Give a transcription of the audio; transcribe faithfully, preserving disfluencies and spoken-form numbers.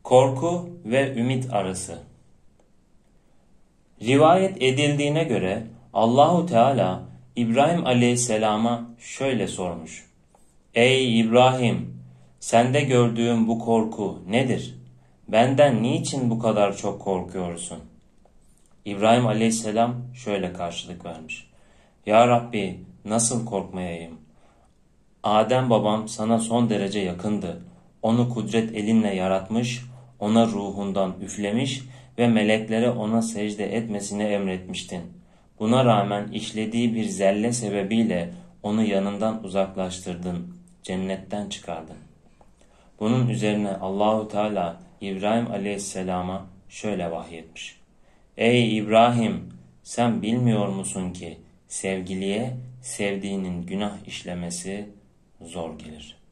Korku ve ümit arası. Rivayet edildiğine göre Allahu Teala İbrahim Aleyhisselam'a şöyle sormuş: Ey İbrahim, sende gördüğüm bu korku nedir? Benden niçin bu kadar çok korkuyorsun? İbrahim Aleyhisselam şöyle karşılık vermiş: Ya Rabbi, nasıl korkmayayım? Adem babam sana son derece yakındı. Onu kudret elinle yaratmış, ona ruhundan üflemiş ve meleklere ona secde etmesini emretmiştin. Buna rağmen işlediği bir zelle sebebiyle onu yanından uzaklaştırdın, cennetten çıkardın. Bunun üzerine Allahu Teala İbrahim Aleyhisselam'a şöyle vahyetmiş: Ey İbrahim, sen bilmiyor musun ki sevgiliye sevdiğinin günah işlemesi zor gelir.